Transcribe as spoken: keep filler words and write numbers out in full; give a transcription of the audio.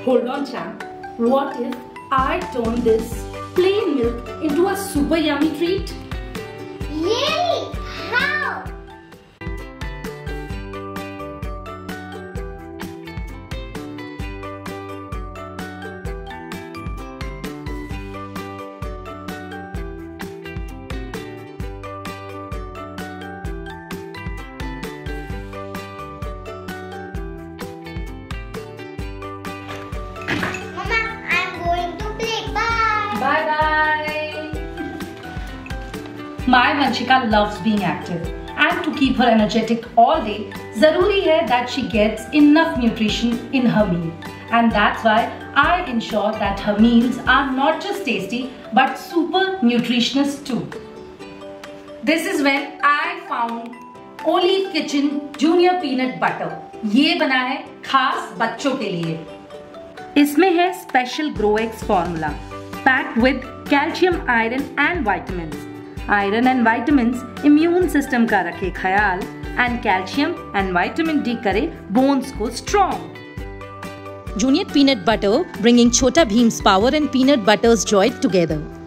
hold on, champ. What if I turn this plain milk into a super yummy treat? Really? How? My Vanshika loves being active, and to keep her energetic all day, zaruri hai that she gets enough nutrition in her meal. And that's why I ensure that her meals are not just tasty but super nutritious too. This is when I found Oleev Kitchen Junior Peanut Butter. ये बना है खास बच्चों के लिए. इसमें है special grow eggs formula packed with calcium, iron and vitamins. Iron and vitamins immune system का रखे ख्याल and calcium and vitamin D करे बोन्स को strong. Junior Peanut Butter, bringing Chota Bheem's power and peanut butter's joy together.